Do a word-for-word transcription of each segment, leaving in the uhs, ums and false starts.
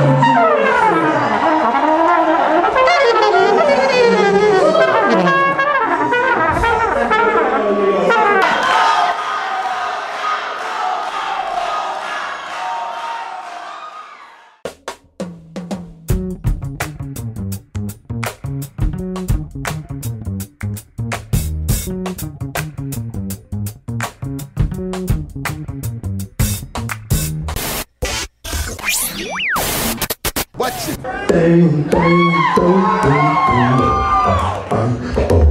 Watch it. Bang, bang, bang, bang, bang. Uh, uh, oh.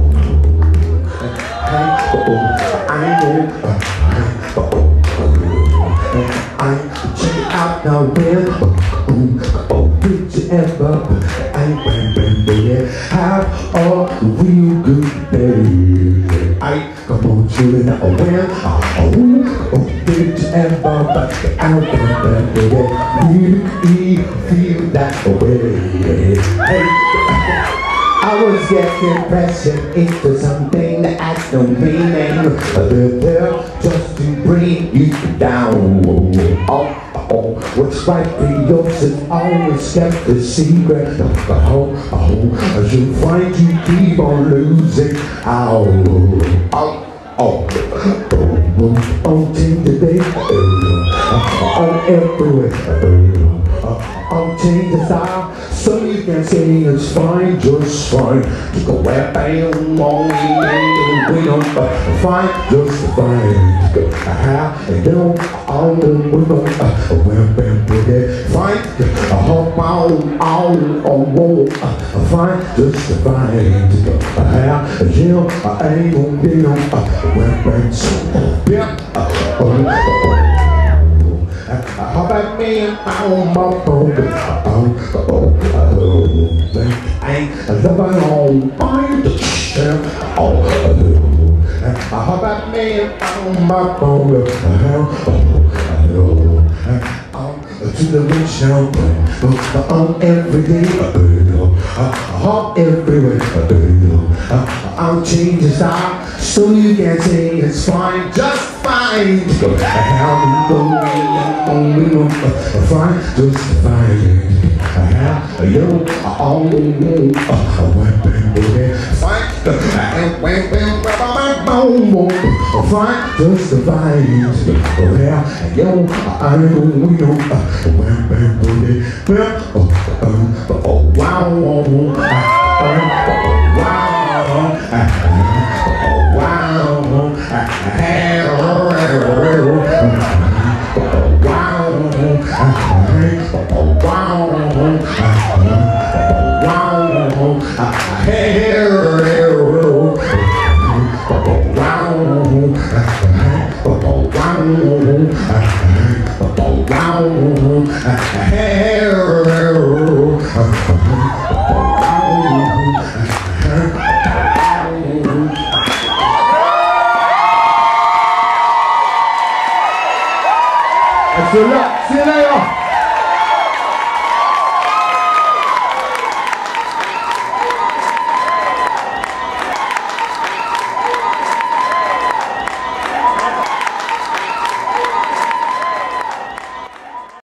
Hey, oh, I know. Uh, oh, oh. I check out now when. Oh, oh, did you ever? I bang, bang, baby. Have a real good day. I come on to it now when. Oh, oh, did you ever? But I bang, bang, baby. Really feel that way. Hey, I was getting pressured into something that has no meaning. They're there just to bring you down. Oh, oh, what's right for yours is always kept a secret. Oh, oh, you find you keep on losing. Oh, oh. Oh, oh, oh, oh, change the day, oh, oh, everywhere, oh, oh, change the style, so you can say it's fine, just fine, to go where bam, on we don't fine, just fine, to go, how, and then all the women, where bam, boogie, fine, I hop on, all, on, whoa, fine, just fine, to go, how, yeah, I ain't gonna be no, weapons, yeah, oh, oh, oh. How about me and on my phone? Oh, oh, oh, I ain't living on my yeah, oh, oh. How about me and on my phone? Oh, oh, oh, to the windshield, on every day, oh, everywhere, I'll change the style, so you can say it's fine, just fine. How we go, fine, just fine. How you all know, fine, fine, just fine. How you, I know, oh, wow, wow, Excellent. See you later.